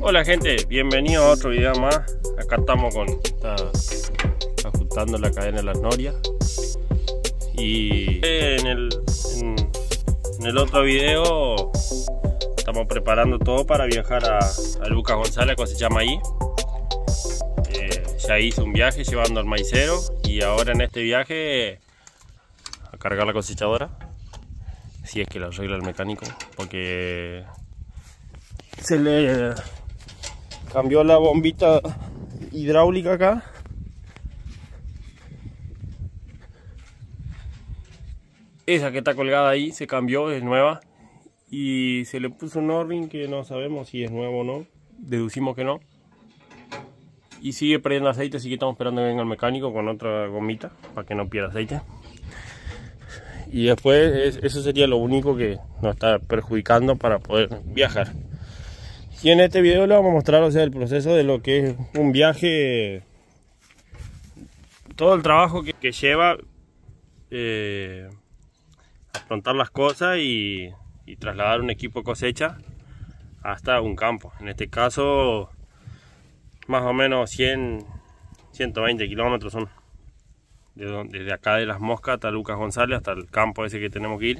Hola gente, bienvenidos a otro video más. Acá estamos ajustando la cadena de las norias. Y en el otro video estamos preparando todo para viajar a Lucas González a cosechar maíz. Ya hice un viaje llevando al maicero y ahora en este viaje a cargar la cosechadora, si es que la arregla el mecánico, porque se le cambió la bombita hidráulica acá. Esa que está colgada ahí se cambió, es nueva, y se le puso un O-ring que no sabemos si es nuevo o no, deducimos que no. Y sigue perdiendo aceite, así que estamos esperando que venga el mecánico con otra gomita para que no pierda aceite. Y después eso sería lo único que nos está perjudicando para poder viajar. Y en este video les vamos a mostrar, o sea, el proceso de lo que es un viaje, todo el trabajo que lleva afrontar las cosas y trasladar un equipo de cosecha hasta un campo. En este caso más o menos 120 kilómetros son desde acá de Las Moscas hasta Lucas González, hasta el campo ese que tenemos que ir.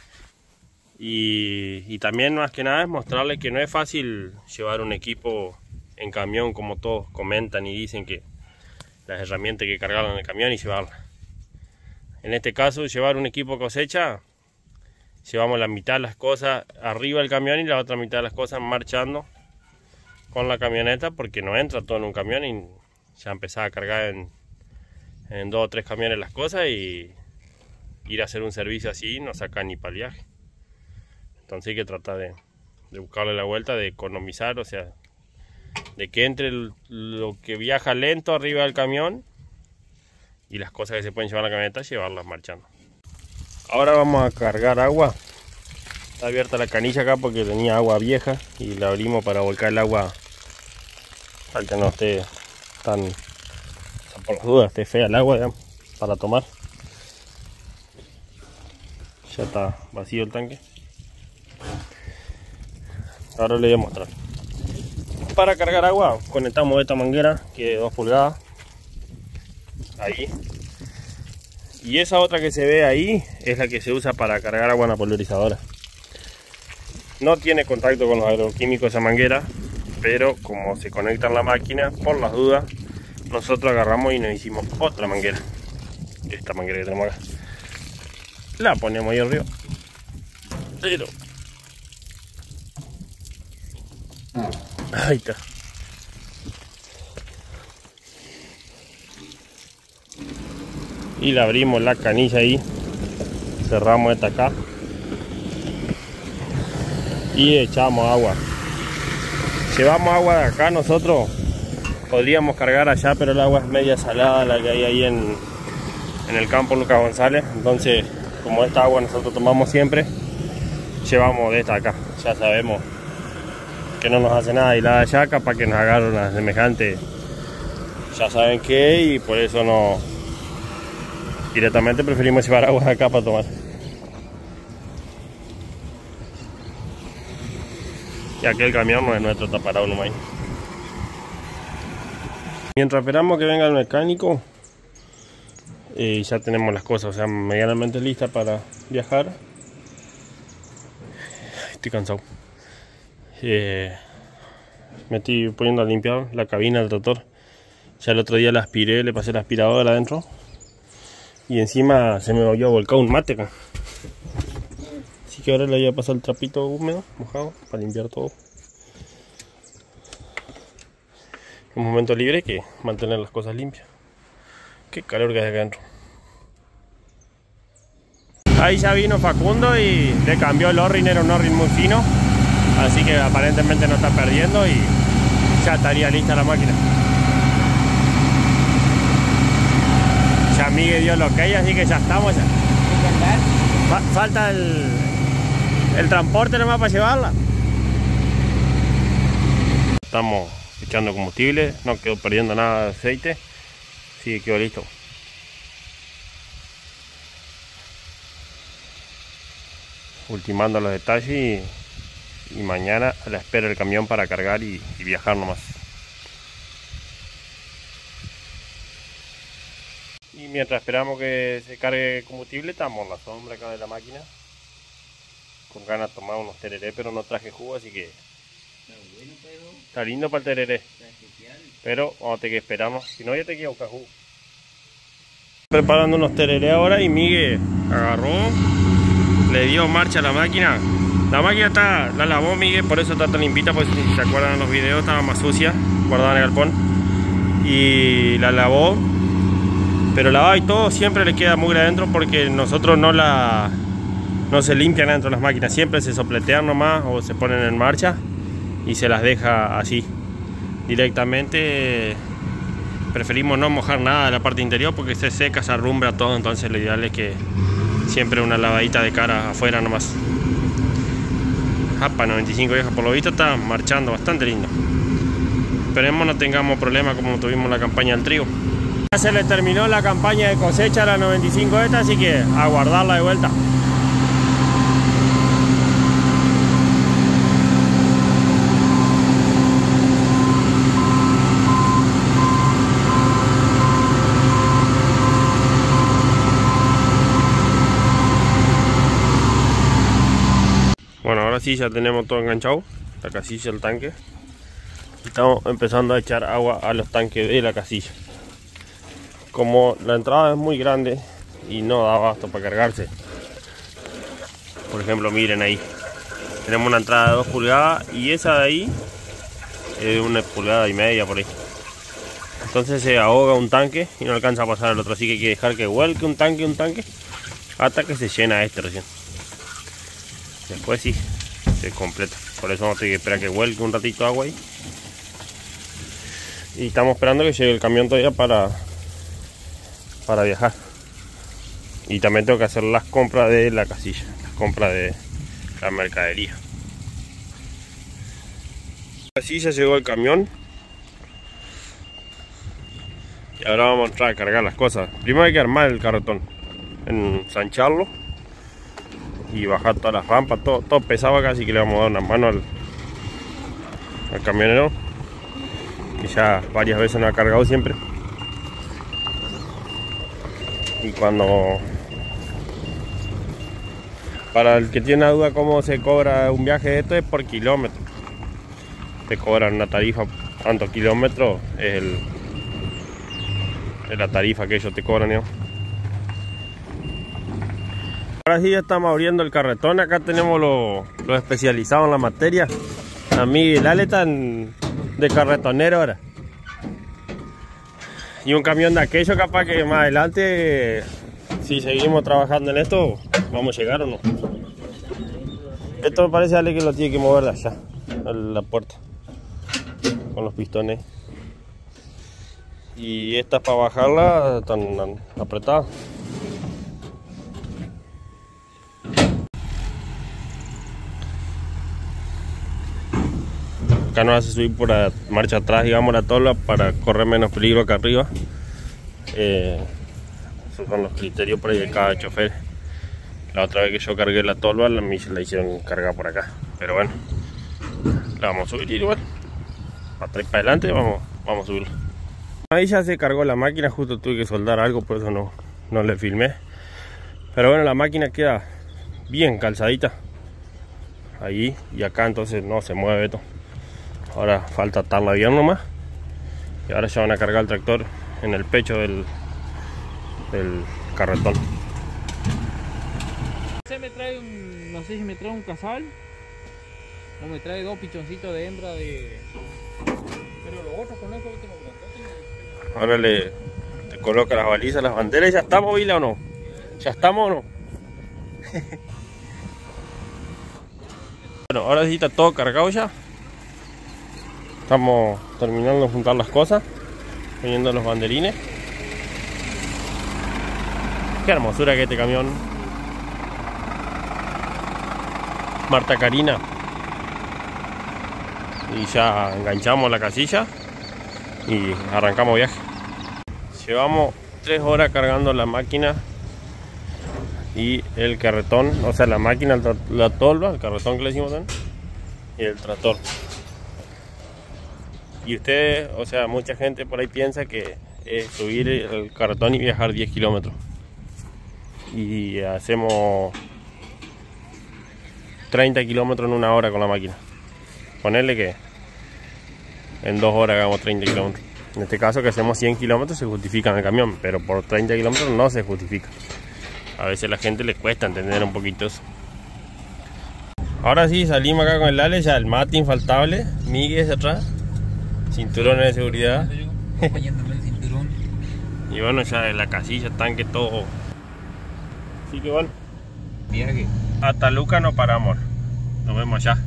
Y también más que nada es mostrarles que no es fácil llevar un equipo en camión, como todos comentan y dicen que las herramientas hay que cargarlas en el camión y llevarlas. En este caso, llevar un equipo cosecha, llevamos la mitad de las cosas arriba del camión y la otra mitad de las cosas marchando con la camioneta, porque no entra todo en un camión y ya empezaba a cargar en 2 o 3 camiones las cosas, y ir a hacer un servicio así no saca ni para el viaje. Entonces hay que tratar de buscarle la vuelta, de economizar, o sea, de que entre lo que viaja lento arriba del camión y las cosas que se pueden llevar a la camioneta, llevarlas marchando. Ahora vamos a cargar agua. Está abierta la canilla acá porque tenía agua vieja y la abrimos para volcar el agua para que no esté tan, o sea, por las dudas, esté fea el agua, digamos, para tomar. Ya está vacío el tanque. Ahora les voy a mostrar. Para cargar agua conectamos esta manguera que es de 2 pulgadas ahí, y esa otra que se ve ahí es la que se usa para cargar agua en la pulverizadora. No tiene contacto con los agroquímicos esa manguera, pero como se conecta en la máquina, por las dudas nosotros agarramos y nos hicimos otra manguera, esta manguera que tenemos acá, la ponemos ahí arriba, pero ahí está. Y le abrimos la canilla ahí, cerramos esta acá y echamos agua. Llevamos agua de acá, nosotros podríamos cargar allá, pero el agua es media salada la que hay ahí en el campo Lucas González. Entonces, como esta agua nosotros tomamos siempre, llevamos de esta acá. Ya sabemos que no nos hace nada, y la de allá capaz que nos agarra una semejante, ya saben qué, y por eso no, directamente preferimos llevar agua de acá para tomar. Y aquel camión no es nuestro, está parado nomás. Mientras esperamos que venga el mecánico, ya tenemos las cosas, o sea, medianamente listas para viajar. Estoy cansado. Me estoy poniendo a limpiar la cabina del tractor. Ya el otro día la aspiré, le pasé la aspiradora adentro, y encima se me había volcado un mate acá. Así que ahora le voy a pasar el trapito húmedo, mojado, para limpiar todo. Un momento libre, hay que mantener las cosas limpias. Qué calor que hay acá adentro. Ahí ya vino Facundo y le cambió el O-ring, era un O-ring muy fino, así que aparentemente no está perdiendo y ya estaría lista la máquina. Ya Miguel dio lo que hay, así que ya estamos. Falta el transporte nomás para llevarla. Estamos echando combustible, no quedó perdiendo nada de aceite, así que quedó listo. Ultimando los detalles y mañana a la espera del camión para cargar y viajar nomás. Y mientras esperamos que se cargue combustible, estamos en la sombra acá de la máquina, con ganas de tomar unos tereré, pero no traje jugo, así que está lindo para el tereré, pero vamos a tener que esperarnos, si no ya te queda buscar jugo. Preparando unos tereré ahora y Miguel agarró, le dio marcha a la máquina. La máquina la lavó Miguel, por eso está tan limpita, pues si se acuerdan en los videos estaba más sucia, guardada en el galpón. Y la lavó, pero lavada y todo siempre le queda mugre adentro porque nosotros no se limpian adentro las máquinas, siempre se sopletean nomás o se ponen en marcha y se las deja así directamente. Preferimos no mojar nada de la parte interior porque se seca, se arrumbra todo, entonces lo ideal es que siempre una lavadita de cara afuera nomás. Japa 95 vieja, por lo visto está marchando bastante lindo. Esperemos no tengamos problemas como tuvimos en la campaña del trigo. Ya se le terminó la campaña de cosecha a la 95 esta, así que a guardarla de vuelta. Bueno, ahora sí ya tenemos todo enganchado, la casilla, el tanque. Estamos empezando a echar agua a los tanques de la casilla. Como la entrada es muy grande y no da abasto para cargarse. Por ejemplo, miren ahí. Tenemos una entrada de 2 pulgadas y esa de ahí es de 1,5 pulgadas por ahí. Entonces se ahoga un tanque y no alcanza a pasar el otro. Así que hay que dejar que vuelque un tanque hasta que se llena este recién. Después sí, se completa. Por eso vamos a tener que esperar que vuelque un ratito de agua ahí. Y estamos esperando que llegue el camión todavía para viajar. Y también tengo que hacer las compras de la casilla, las compras de la mercadería. Así ya llegó el camión. Y ahora vamos a entrar a cargar las cosas. Primero hay que armar el carretón, ensancharlo y bajar todas las rampas, todo pesado acá, así que le vamos a dar una mano al camionero, que ya varias veces nos ha cargado siempre. Y para el que tiene duda cómo se cobra un viaje de esto, es por kilómetro. Te cobran una tarifa, tantos kilómetros es la tarifa que ellos te cobran, ¿no? Ahora sí ya estamos abriendo el carretón. Acá tenemos los especializados en la materia. A mí y Lale están de carretonero ahora. Y un camión de aquello, capaz que más adelante, si seguimos trabajando en esto, vamos a llegar o no. Esto me parece, Ale, que lo tiene que mover de allá, a la puerta, con los pistones. Y estas para bajarla están apretadas. Acá nos hace subir por la marcha atrás, digamos, la tolva para correr menos peligro acá arriba. Esos son los criterios por ahí de cada chofer. La otra vez que yo cargué la tolva, a mí se la hicieron cargar por acá. Pero bueno, la vamos a subir igual. Para atrás y para adelante vamos a subirla. Ahí ya se cargó la máquina, justo tuve que soldar algo, por eso no le filmé. Pero bueno, la máquina queda bien calzadita. Ahí y acá, entonces no se mueve esto. Ahora falta atarla bien nomás. Y ahora ya van a cargar el tractor en el pecho del carretón. Me trae no sé si me trae un casal o me trae 2 pichoncitos de hembra de... Pero los otros conejos que tengo grandotes. Ahora te coloca las balizas, las banderas. ¿Ya estamos, Vila, o no? ¿Ya estamos o no? Bueno, ahora sí está todo cargado ya. Estamos terminando de juntar las cosas, poniendo los banderines. Qué hermosura que este camión. Marta Karina. Y ya enganchamos la casilla y arrancamos viaje. Llevamos 3 horas cargando la máquina y el carretón, o sea, la máquina, la tolva, el carretón que le hicimos también. y el tractor. Y ustedes, o sea, mucha gente por ahí piensa que es subir el carretón y viajar 10 kilómetros. Y hacemos 30 kilómetros en 1 hora con la máquina. Ponerle que en 2 horas hagamos 30 kilómetros. En este caso que hacemos 100 kilómetros se justifica en el camión, pero por 30 kilómetros no se justifica. A veces a la gente le cuesta entender un poquito eso. Ahora sí, salimos acá con el Ale, ya el mate infaltable, Miguel hacia atrás, cinturones de seguridad. Y bueno, ya en la casilla, tanque, todo. Así que bueno, Viaje. hasta Luca no paramos. Nos vemos allá.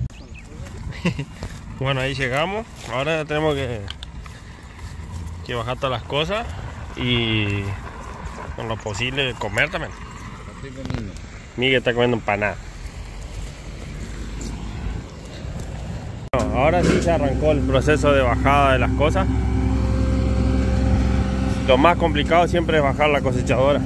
Bueno, ahí llegamos. Ahora tenemos que bajar todas las cosas y con lo posible comer también. Miguel está comiendo empanada. Bueno, ahora sí se arrancó el proceso de bajada de las cosas. Lo más complicado siempre es bajar la cosechadora.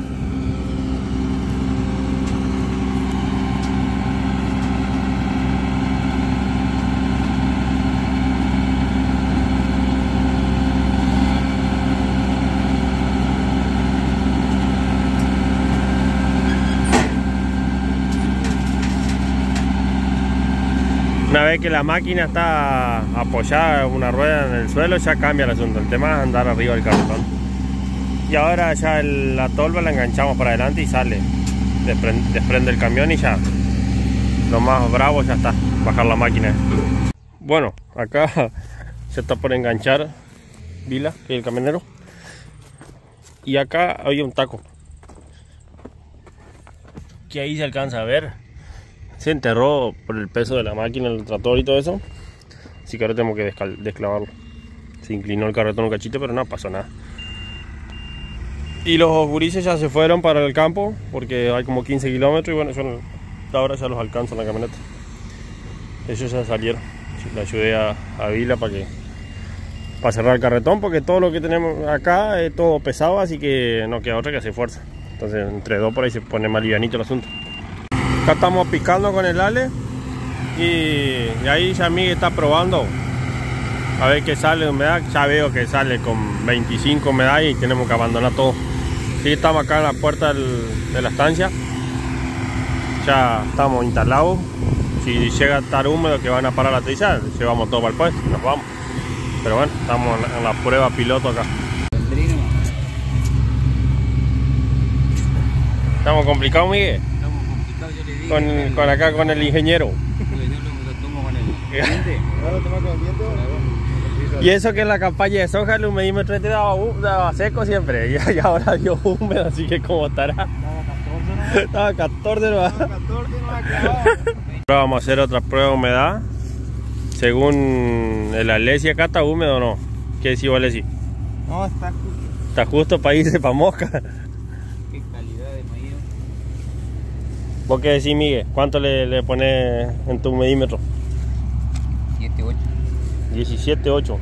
Una vez que la máquina está apoyada en una rueda en el suelo, ya cambia el asunto. El tema es andar arriba del carretón. Y ahora ya la tolva la enganchamos para adelante y sale. Desprende el camión y ya. Lo más bravo ya está, bajar la máquina. Bueno, acá se está por enganchar Vila, que es el camionero. Y acá hay un taco, que ahí se alcanza a ver. Se enterró por el peso de la máquina, el tractor y todo eso. Así que ahora tenemos que desclavarlo. Se inclinó el carretón un cachito, pero no pasó nada. Y los gurises ya se fueron para el campo, porque hay como 15 kilómetros. Y bueno, yo ahora ya los alcanzo en la camioneta. Ellos ya salieron. Le ayudé a Vila para cerrar el carretón, porque todo lo que tenemos acá es todo pesado, así que no queda otra que hacer fuerza. Entonces entre dos por ahí se pone más livianito el asunto. Acá estamos picando con el Ale y ahí ya Miguel está probando a ver qué sale de humedad. Ya veo que sale con 25 humedad y tenemos que abandonar todo. Sí, estamos acá en la puerta de la estancia, ya estamos instalados. Si llega a estar húmedo que van a parar la triza, llevamos todo para el puesto y nos vamos. Pero bueno, estamos en la prueba piloto acá. ¿Estamos complicados, Miguel? Con acá con el ingeniero. Y eso que en la campaña de soja el humedímetro daba seco siempre. Y ahora dio húmedo, así que como estará. Estaba 14 no. Ahora vamos a hacer otra prueba de humedad. Según el Alessi, acá está húmedo o no. ¿Qué decís, Alessi? No, está justo. Está justo para irse para mosca. Qué calidad de maíz. ¿Vos qué decís, Miguel? ¿Cuánto le pones en tu medímetro? 7, 8. 17,8.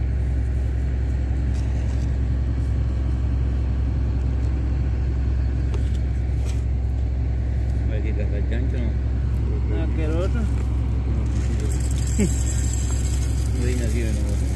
¿Está chancho no? Ah, ¿qué era otro? No hay nacido en el otro.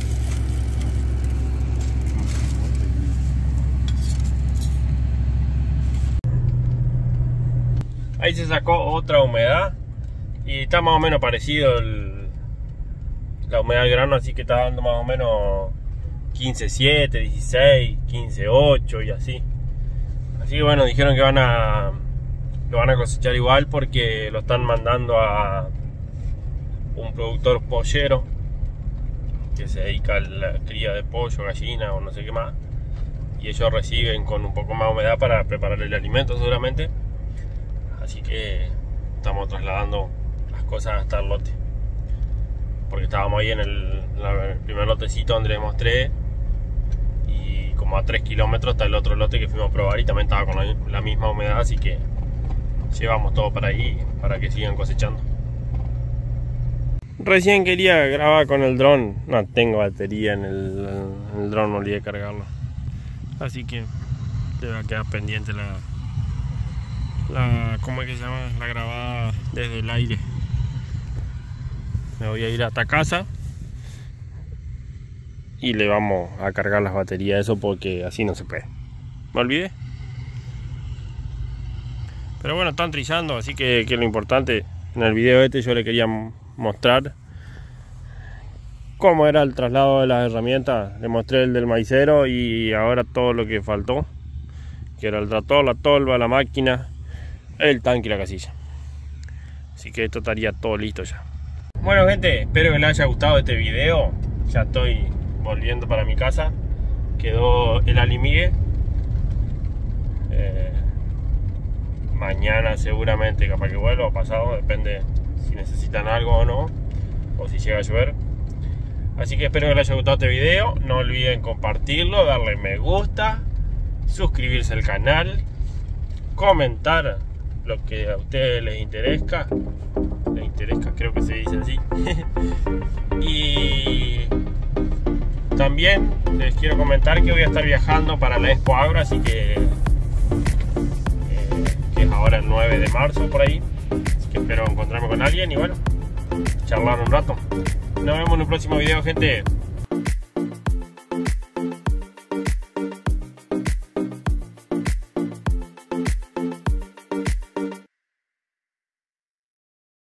Ahí se sacó otra humedad y está más o menos parecido la humedad del grano, así que está dando más o menos 15,7, 16, 15,8 y así. Así que bueno, dijeron que lo van a cosechar igual porque lo están mandando a un productor pollero que se dedica a la cría de pollo, gallina o no sé qué más, y ellos reciben con un poco más de humedad para preparar el alimento seguramente. Así que estamos trasladando las cosas hasta el lote, porque estábamos ahí en el primer lotecito donde les mostré, y como a 3 kilómetros está el otro lote que fuimos a probar y también estaba con la misma humedad, así que llevamos todo para ahí para que sigan cosechando. Recién quería grabar con el dron, no tengo batería en el dron, no olvidé cargarlo, así que te va a quedar pendiente ¿cómo es que se llama? La grabada desde el aire. me voy a ir hasta casa y le vamos a cargar las baterías a eso, porque así no se puede. Me olvidé. Pero bueno, están trizando, así que lo importante en el video este yo le quería mostrar cómo era el traslado de las herramientas. Le mostré el del maicero y ahora todo lo que faltó, que era el tractor, la tolva, la máquina, el tanque y la casilla. Así que esto estaría todo listo ya. Bueno gente, espero que les haya gustado este video. Ya estoy volviendo para mi casa. Quedó el alimigue. Mañana seguramente capaz que vuelva, o pasado, depende si necesitan algo o no, o si llega a llover. Así que espero que les haya gustado este video. No olviden compartirlo, darle me gusta, suscribirse al canal, comentar lo que a ustedes les interesa, creo que se dice así. Y también les quiero comentar que voy a estar viajando para la Expo Agro, así que es ahora el 9 de marzo por ahí. Así que espero encontrarme con alguien y bueno, charlar un rato. Nos vemos en un próximo video, gente.